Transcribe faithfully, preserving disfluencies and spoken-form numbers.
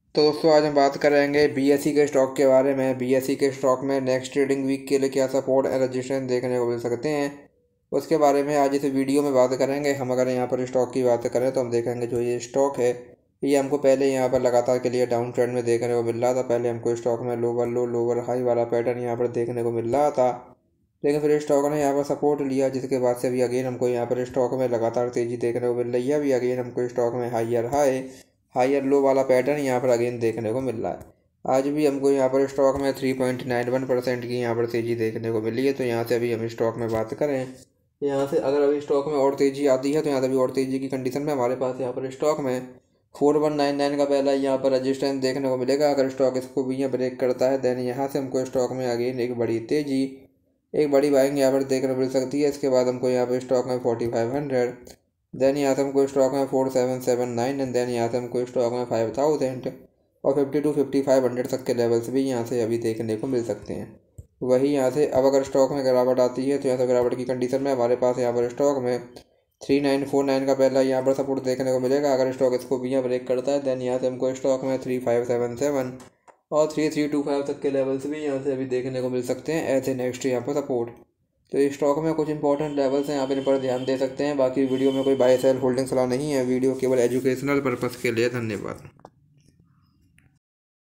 तो दोस्तों आज हम बात करेंगे बीएसई के स्टॉक के बारे में। बीएसई के स्टॉक में नेक्स्ट ट्रेडिंग वीक के लिए क्या सपोर्ट एंड रेजिस्टेंस देखने को मिल सकते हैं, उसके बारे में आज इस वीडियो में बात करेंगे। हम अगर यहाँ पर स्टॉक की बात करें तो हम देखेंगे जो ये स्टॉक है ये हमको पहले यहाँ पर लगातार के लिए डाउन ट्रेंड में देखने को मिल रहा था। पहले हमको स्टॉक में लोअर लो लोअर हाई वाला पैटर्न यहाँ पर देखने को मिल रहा था, लेकिन फिर स्टॉक ने यहाँ पर सपोर्ट लिया, जिसके बाद से अभी अगेन हमको यहाँ पर स्टॉक में लगातार तेज़ी देखने को मिल रही है। अभी अगेन हमको स्टॉक में हाइयर हाई हाइयर लो वाला पैटर्न यहाँ पर अगेन देखने को मिल रहा है। आज भी हमको यहाँ पर स्टॉक में three point nine one percent की यहाँ पर तेज़ी देखने को मिली है। तो यहाँ से अभी हम स्टॉक में बात करें, यहाँ से अगर अभी स्टॉक में और तेज़ी आती है तो यहाँ से अभी और तेज़ी की कंडीशन में हमारे पास यहाँ पर स्टॉक में फोर वन नाइन नाइन का पहला यहाँ पर रजिस्टेंस देखने को मिलेगा। अगर स्टॉक इसको भी यहाँ ब्रेक करता है देन यहाँ से हमको स्टॉक में अगेन एक बड़ी तेज़ी एक बड़ी बाइंग यहाँ पर देखने को मिल सकती है। इसके बाद हमको यहाँ पर स्टॉक में फोर्टी फाइव हंड्रेड देन यहाँ से हमको स्टॉक में four seven seven nine and then यहाँ से हमको स्टॉक में फाइव थाउजेंड और fifty two fifty five hundred तक के लेवल्स भी यहाँ से अभी देखने को मिल सकते हैं। वही यहाँ से अब अगर स्टॉक में गिरावट आती है तो यहाँ से गिरावट की कंडीशन में हमारे पास यहाँ पर स्टॉक में थ्री नाइन फोर नाइन का पहला यहाँ पर सपोर्ट देखने को मिलेगा। अगर स्टॉक इसको भी यहाँ ब्रेक करता है देन यहाँ से हमको स्टॉक में थ्री फाइव सेवन सेवन और थ्री थ्री टू फाइव तक के लेवल्स भी यहाँ से अभी देखने को मिल सकते हैं एज ए नेक्स्ट यहाँ पर सपोर्ट। तो इस स्टॉक में कुछ इंपॉर्टेंट लेवल्स हैं, यहाँ पर इन पर ध्यान दे सकते हैं। बाकी वीडियो में कोई बाय सेल होल्डिंग सलाह नहीं है, वीडियो केवल एजुकेशनल पर्पज़ के लिए। धन्यवाद।